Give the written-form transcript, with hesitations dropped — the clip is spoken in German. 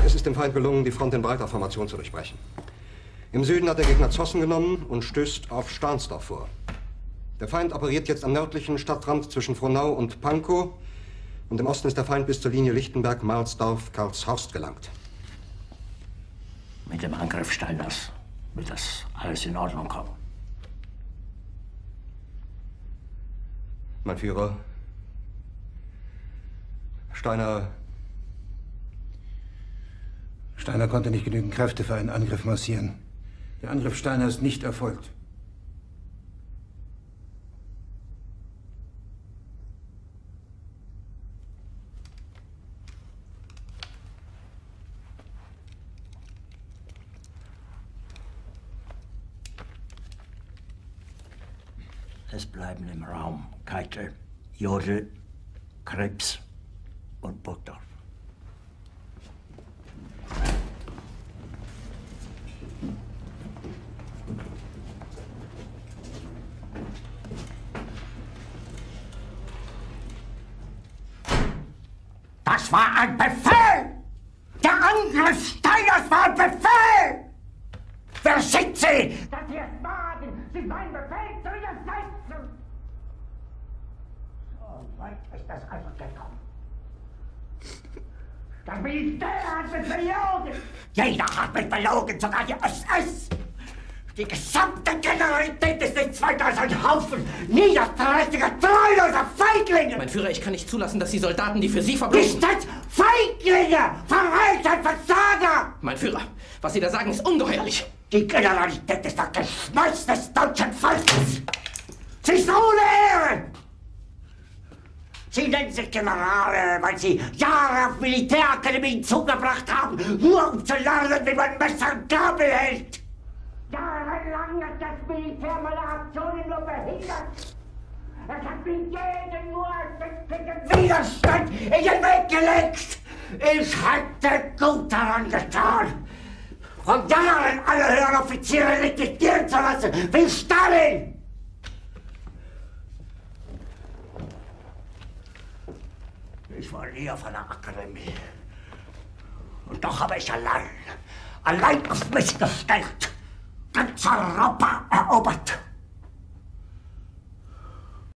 Es ist dem Feind gelungen, die Front in breiter Formation zu durchbrechen. Im Süden hat der Gegner Zossen genommen und stößt auf Stahnsdorf vor. Der Feind operiert jetzt am nördlichen Stadtrand zwischen Frohnau und Pankow. Und im Osten ist der Feind bis zur Linie Lichtenberg-Marsdorf-Karlshorst gelangt. Mit dem Angriff Steiners wird das alles in Ordnung kommen. Mein Führer, Steiner konnte nicht genügend Kräfte für einen Angriff massieren. Der Angriff Steiner ist nicht erfolgt. Es bleiben im Raum Keitel, Jodl, Krebs und Burgdorf. Das war ein Befehl! Der Angriff Steiners war ein Befehl! Wer schickt Sie? Dass Sie es wagen, sich meinen Befehl zu widersetzen! So weit ist das also gekommen. Das Militär hat mich belogen! Jeder hat mich belogen, sogar die SS! Die gesamte Generalität ist nichts weiter als ein Haufen niederträchtiger, treuloser Feiglinge! Mein Führer, ich kann nicht zulassen, dass die Soldaten, die für Sie verbringen... Nicht als Feiglinge! Verreiter, Versager! Mein Führer, was Sie da sagen, ist ungeheuerlich! Die Generalität ist das Geschmeiß des deutschen Volkes! Sie ist ohne Ehre! Sie nennen sich Generale, weil Sie Jahre auf Militärakademien zugebracht haben, nur um zu lernen, wie man Messer und Gabel hält! Jahrelang hat das Militär meine Aktionen nur behindert. Es hat mir jeden nur ersichtlichen Widerstand in den Weg gelegt. Ich hätte gut daran getan, von Jahren alle höheren Offiziere liquidieren zu lassen, wie Stalin. Ich war nie auf einer Akademie. Und doch habe ich allein auf mich gestellt, ganz Europa erobert.